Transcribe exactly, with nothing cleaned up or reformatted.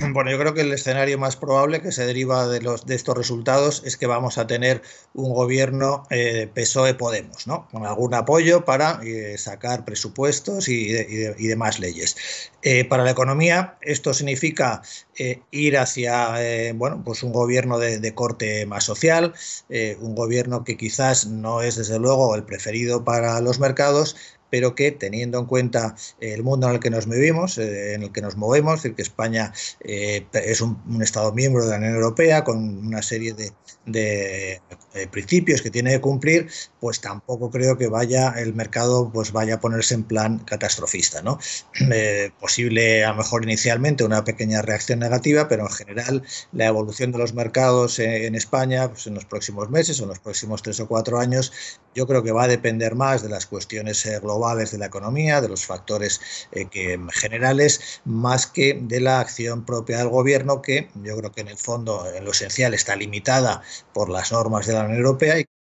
Bueno, yo creo que el escenario más probable que se deriva de, los, de estos resultados es que vamos a tener un gobierno eh, P S O E-Podemos, ¿no? Con algún apoyo para eh, sacar presupuestos y, de, y, de, y demás leyes. Eh, para la economía, esto significa eh, ir hacia eh, bueno, pues un gobierno de, de corte más social, eh, un gobierno que quizás no es desde luego el preferido para los mercados, pero que teniendo en cuenta el mundo en el que nos vivimos, eh, en el que nos movemos, es decir, que España eh, es un, un, Estado miembro de la Unión Europea con una serie de, de eh, principios que tiene que cumplir, pues tampoco creo que vaya el mercado pues vaya a ponerse en plan catastrofista, ¿no? Eh, posible a lo mejor inicialmente una pequeña reacción negativa, pero en general la evolución de los mercados en, en España pues en los próximos meses o en los próximos tres o cuatro años yo creo que va a depender más de las cuestiones eh, globales de la economía, de los factores eh, que, generales, más que de la acción propia del gobierno, que yo creo que en el fondo, en lo esencial, está limitada por las normas de la Unión Europea y